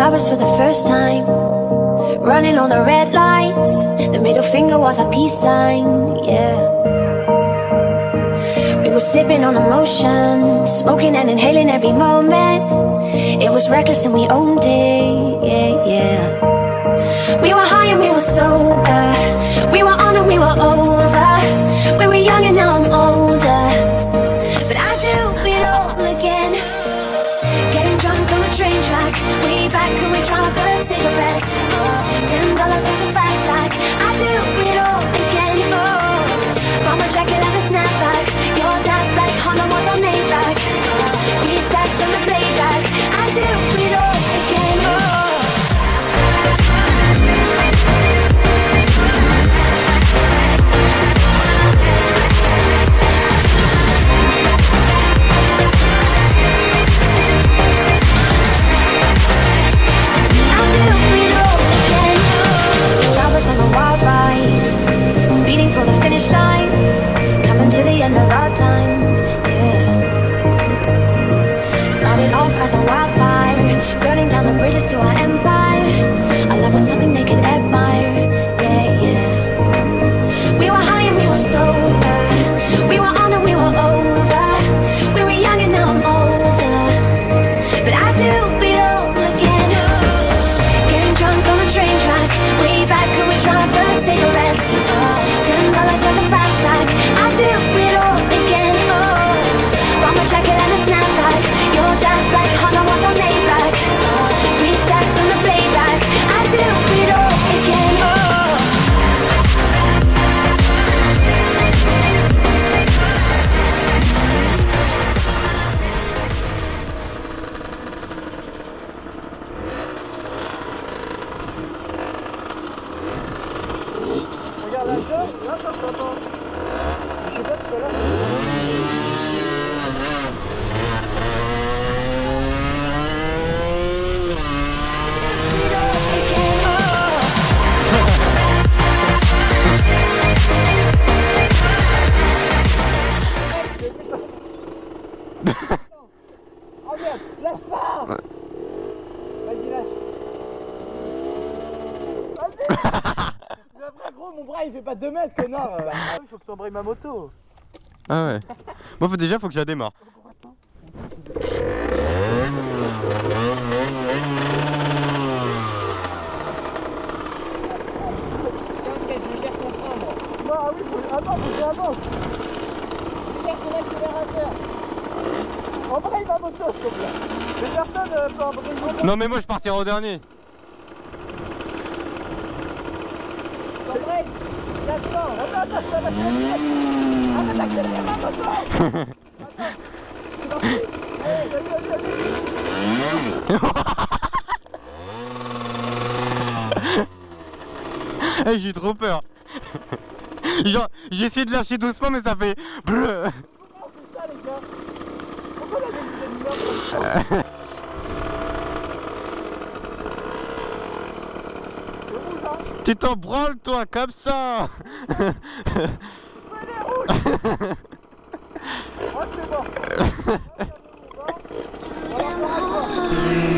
lovers for the first time, running on the red lights. The middle finger was a peace sign, yeah. We were sipping on emotion, smoking and inhaling every moment. It was reckless and we owned it, yeah, yeah. We were high and we were sober, we were on and we were over. We were young and now I'm older, but I do it all again. Getting drunk on a train track, way back when we tried our first cigarettes. $10 was a fast like, I do it all again. Oh, bought my jacket and a snapback. Your dad's black Honda was on Maybach. We stacks on the playback. I do it all again. Oh. On a wild ride, speeding for the finish line, coming to the end of our time, yeah. Started off as a wildfire, burning down the bridges to our empire. Our love was something they could admire, yeah, yeah. We were high and we were sober, we were on and we were over. We were young and now I'm older, but I do it all again. Getting drunk on a train track, way back when we tried our first cigarettes. $10 was a fast like, I do it all again. Oh, bought my jacket and a snapback. Your dad's black Honda was on Maybach. We stacks on the playback. I do it all again. Oh. Regarde la job, là ça s'entend. Je sais pas tout à l'heure. Oh merde, lâche pas. Vas-y, lâche. Vas-y. Après gros, mon bras il fait pas 2 mètres, connard. Il faut que t'embrayes ma moto. Ah ouais. Moi déjà faut que je la démarre. T'inquiète, je gère ton frein moi. Ah oui, attends, faut que j'avance. Je gère ton accélérateur. Embraye ma moto s'il te plaît. Mais personne peut embrayer ma moto. Non mais moi je partirai au dernier. Embraye. Lâche-toi. Attends, ça va accélérer. Arrête d'accélérer ma moto. Attends. Allez, vas-y. Hey, j'ai trop peur. Genre, j'ai essayé de lâcher doucement mais ça fait bleu. Comment on fait ça les gars? Pourquoi on a des lumières comme ça? Tu t'en branles toi comme ça. Oh c'est bon.